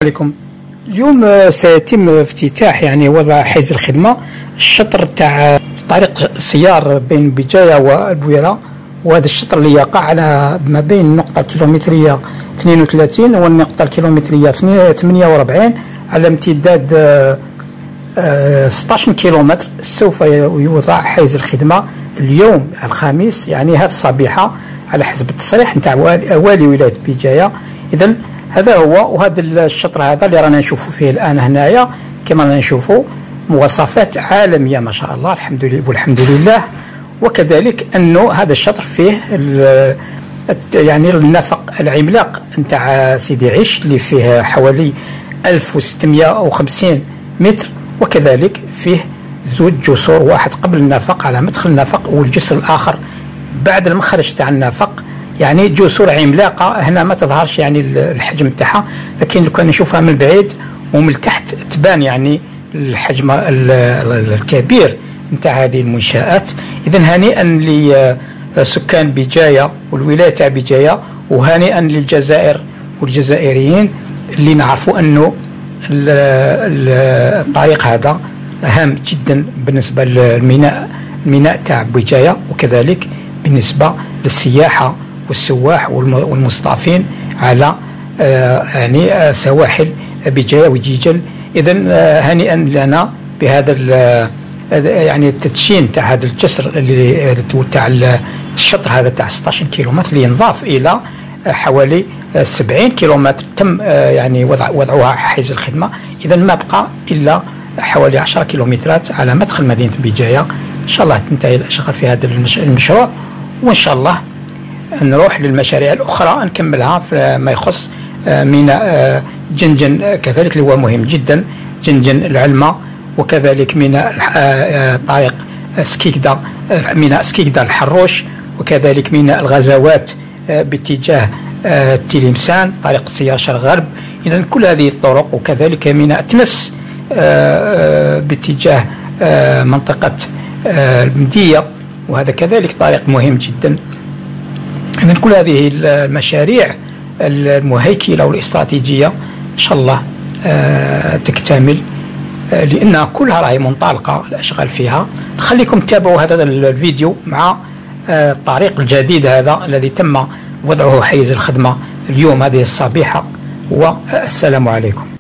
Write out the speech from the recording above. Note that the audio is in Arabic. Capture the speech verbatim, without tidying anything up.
عليكم. اليوم سيتم افتتاح يعني وضع حيز الخدمة الشطر تاع طريق السيار بين بجاية والبويرة، وهذا الشطر اللي يقع على ما بين النقطة الكيلومترية اثنين وثلاثين والنقطة الكيلومترية ثمانية وأربعين على امتداد ستة عشر كيلومتر. سوف يوضع حيز الخدمة اليوم الخميس، يعني هذه الصبيحة على حسب التصريح نتاع والي ولاية بجاية. إذن هذا هو، وهذا الشطر هذا اللي رانا نشوفوا فيه الآن هنايا كما رانا نشوفوا مواصفات عالمية ما شاء الله، الحمد لله والحمد لله. وكذلك أنه هذا الشطر فيه يعني النفق العملاق نتاع سيدي عيش اللي فيه حوالي ألف وستمائة وخمسين متر، وكذلك فيه زوج جسور، واحد قبل النفق على مدخل النفق والجسر الآخر بعد المخرج تاع النفق. يعني جسور عملاقة هنا ما تظهرش يعني الحجم تاعها، لكن لو كان نشوفها من بعيد ومن تحت تبان يعني الحجم الكبير نتاع هذه المنشآت. إذا هنيئا لسكان بجاية والولاية تاع بجاية، وهنيئا للجزائر والجزائريين اللي نعرفوا أنه الطريق هذا هام جدا بالنسبة للميناء الميناء تاع بجاية، وكذلك بالنسبة للسياحة والسواح والمصطافين على يعني سواحل بجاية وجيجل. إذا هنيئا لنا بهذا يعني التدشين تاع هذا الجسر اللي تاع الشطر هذا تاع ستة عشر كيلومتر اللي ينضاف إلى حوالي سبعين كيلومتر تم يعني وضع وضعها حيز الخدمة. إذا ما بقى إلا حوالي عشرة كيلومترات على مدخل مدينة بجاية. إن شاء الله تنتهي الأشغال في هذا المشروع، وإن شاء الله نروح للمشاريع الأخرى نكملها في ما يخص ميناء جنجن كذلك اللي هو مهم جدا، جنجن العلمة، وكذلك ميناء طريق سكيكدا ميناء سكيكدا الحروش، وكذلك ميناء الغزوات باتجاه تلمسان طريق السيار شرق غرب. إذا كل هذه الطرق، وكذلك ميناء تنس باتجاه منطقة المدية، وهذا كذلك طريق مهم جدا. إذن كل هذه المشاريع المهيكلة والاستراتيجية إن شاء الله تكتمل، لأنها كلها راهي منطلقة الأشغال فيها. نخليكم تتابعوا هذا الفيديو مع الطريق الجديد هذا الذي تم وضعه حيز الخدمة اليوم هذه الصبيحة، والسلام عليكم.